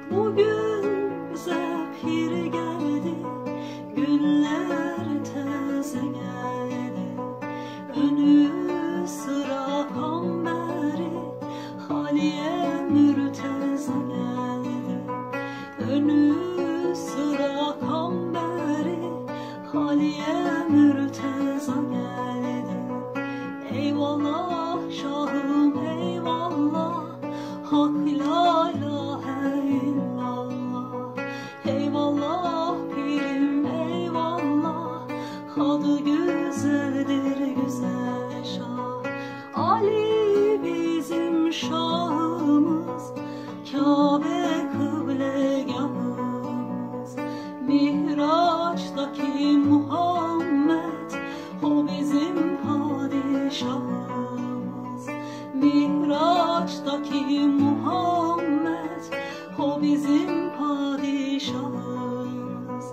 Bugün bize pir geldi, günler teze geldi. Önü sıra kamberi, Haliye Mürteza geldi. Önü sıra kamberi, Haliye Mürteza geldi. Eyvallah şahım eyvallah, Hak la ilahe illallah. Eyvallah pirim eyvallah, adı güzeldir güzel şah. Ali bizim şahımız, Kabe kıblegahımız. Mihraç'taki Muhammed, o bizim padişahımız. Mihraç'taki Muhammed, o bizim padişahımız.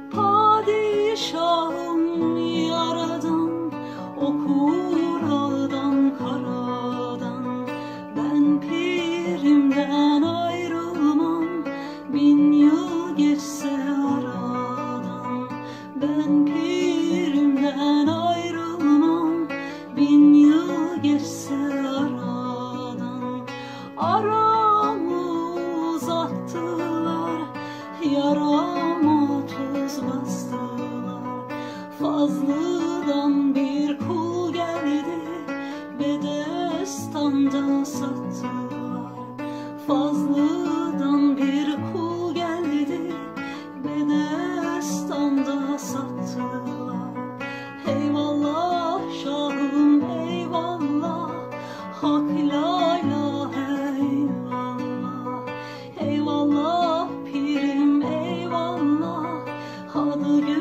Padişahım yaradan, okur ağdan karadan. Ben pirimden ayrılmam, 1000 yıl geçse aradan. Ben pirimden ayrılmam, 1000 yıl geçse aradan. Aramı uzattılar, yarama tuz bastılar. Fazlıdan bir kul geldi, Bedestan'da sattılar. Fazlıdan bir kul geldi, Bedestan'da sattılar. Eyvallah şahım eyvallah, Hak la ilahe illallah. Eyvallah pirim eyvallah, adı